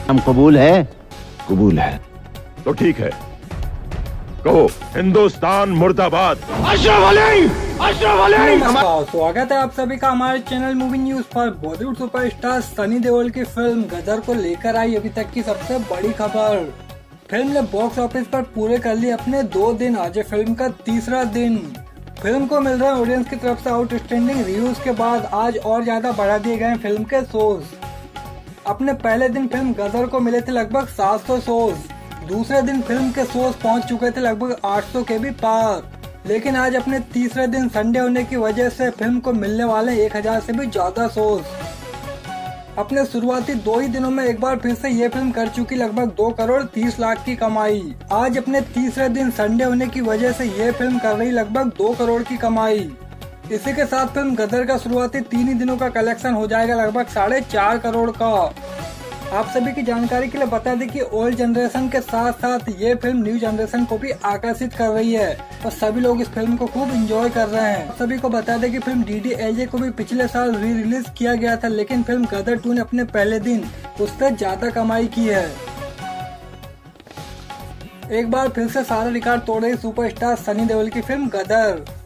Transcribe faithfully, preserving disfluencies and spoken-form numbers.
हम कबूल है? कबूल है। तो ठीक है, कहो हिंदुस्तान मुर्दाबाद। अशरफ अली, अशरफ अली। नमस्कार, स्वागत है आप सभी का हमारे चैनल मूवी न्यूज पर। बॉलीवुड सुपरस्टार सनी देओल की फिल्म गदर को लेकर आई अभी तक की सबसे बड़ी खबर। फिल्म ने बॉक्स ऑफिस पर पूरे कर लिए अपने दो दिन, आज है फिल्म का तीसरा दिन। फिल्म को मिल रहे ऑडियंस की तरफ से आउटस्टैंडिंग रिव्यूज के बाद आज और ज्यादा बढ़ा दिए गए फिल्म के शोज। अपने पहले दिन फिल्म गदर को मिले थे लगभग सात सौ शोज, दूसरे दिन फिल्म के शोज पहुंच चुके थे लगभग आठ सौ के भी पार। लेकिन आज अपने तीसरे दिन संडे होने की वजह से फिल्म को मिलने वाले एक हजार से भी ज्यादा शोज। अपने शुरुआती दो ही दिनों में एक बार फिर से ये फिल्म कर चुकी लगभग दो करोड़ तीस लाख की कमाई। आज अपने तीसरे दिन संडे होने की वजह से ये फिल्म कर रही लगभग दो करोड़ की कमाई। इसी के साथ फिल्म गदर का शुरुआती तीन ही दिनों का कलेक्शन हो जाएगा लगभग साढ़े चार करोड़ का। आप सभी की जानकारी के लिए बता दें कि ओल्ड जनरेशन के साथ साथ ये फिल्म न्यू जनरेशन को भी आकर्षित कर रही है और सभी लोग इस फिल्म को खूब एंजॉय कर रहे हैं। सभी को बता दें कि film D D L J को भी पिछले साल री रिलीज किया गया था, लेकिन फिल्म गदर टू ने अपने पहले दिन उससे ज्यादा कमाई की है। एक बार फिर से सारा रिकॉर्ड तोड़ रही सुपरस्टार सनी देओल की फिल्म गदर।